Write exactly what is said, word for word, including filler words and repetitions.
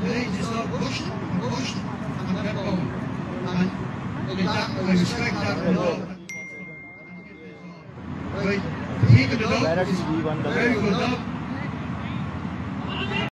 They just not pushed it, pushed it, and kept going. And look at that, I respect that a lot. Right, keep it up. Very good dog.